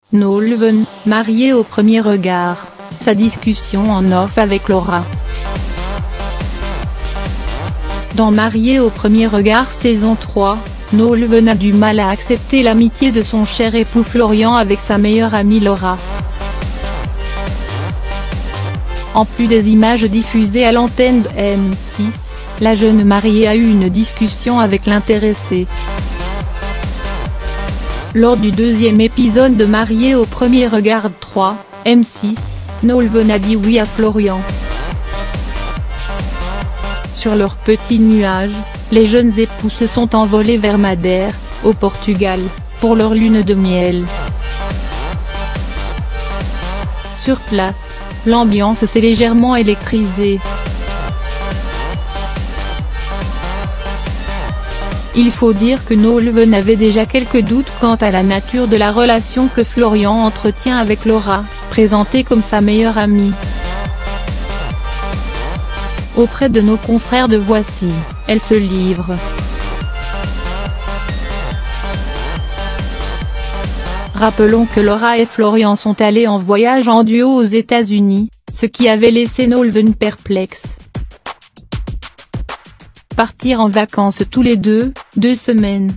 Nolwenn, marié au premier regard. Sa discussion en off avec Laura. Dans Marié au premier regard saison 3, Nolwenn a du mal à accepter l'amitié de son cher époux Florian avec sa meilleure amie Laura. En plus des images diffusées à l'antenne de M6, la jeune mariée a eu une discussion avec l'intéressé. Lors du deuxième épisode de Marié au premier regard 3, M6, Nolwenn a dit oui à Florian. Sur leur petit nuage, les jeunes époux se sont envolés vers Madère, au Portugal, pour leur lune de miel. Sur place, l'ambiance s'est légèrement électrisée. Il faut dire que Nolwenn avait déjà quelques doutes quant à la nature de la relation que Florian entretient avec Laura, présentée comme sa meilleure amie. Auprès de nos confrères de Voici, elle se livre. Rappelons que Laura et Florian sont allés en voyage en duo aux États-Unis, ce qui avait laissé Nolwenn perplexe. Partir en vacances tous les deux, 2 semaines.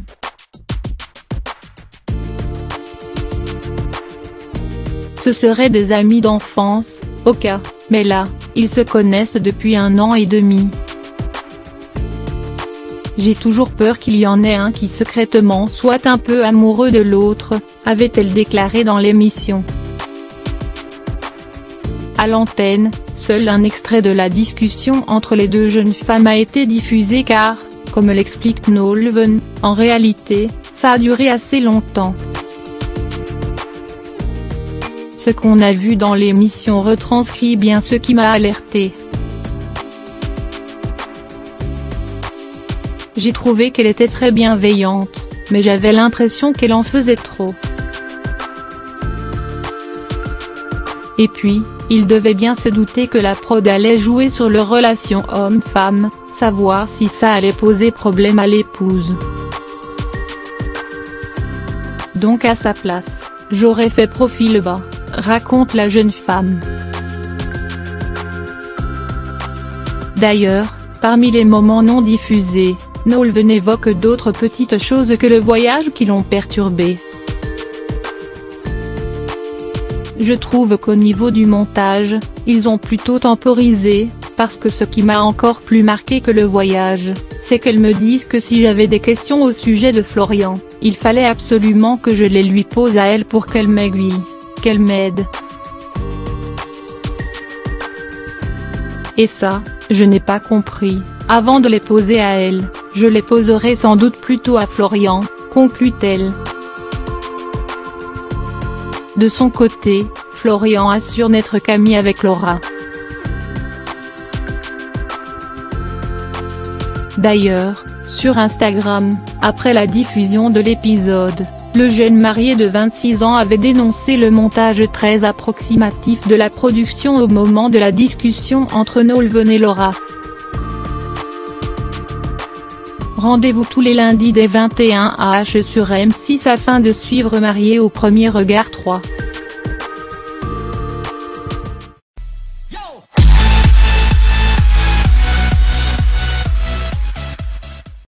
Ce seraient des amis d'enfance, au cas, mais là, ils se connaissent depuis 1 an et demi. J'ai toujours peur qu'il y en ait un qui secrètement soit un peu amoureux de l'autre, avait-elle déclaré dans l'émission. À l'antenne, seul un extrait de la discussion entre les deux jeunes femmes a été diffusé car, comme l'explique Nolwenn, en réalité, ça a duré assez longtemps. Ce qu'on a vu dans l'émission retranscrit bien ce qui m'a alerté. J'ai trouvé qu'elle était très bienveillante, mais j'avais l'impression qu'elle en faisait trop. Et puis, il devait bien se douter que la prod allait jouer sur leur relation homme-femme, savoir si ça allait poser problème à l'épouse. Donc à sa place, j'aurais fait profil bas, raconte la jeune femme. D'ailleurs, parmi les moments non diffusés, Nolwenn évoque d'autres petites choses que le voyage qui l'ont perturbée. Je trouve qu'au niveau du montage, ils ont plutôt temporisé, parce que ce qui m'a encore plus marqué que le voyage, c'est qu'elles me disent que si j'avais des questions au sujet de Florian, il fallait absolument que je les lui pose à elle pour qu'elle m'aiguille, qu'elle m'aide. Et ça, je n'ai pas compris, avant de les poser à elle, je les poserai sans doute plutôt à Florian, conclut-elle. De son côté, Florian assure n'être qu'ami avec Laura. D'ailleurs, sur Instagram, après la diffusion de l'épisode, le jeune marié de 26 ans avait dénoncé le montage très approximatif de la production au moment de la discussion entre Nolwenn et Laura. Rendez-vous tous les lundis dès 21h sur M6 afin de suivre Marié au premier regard 3.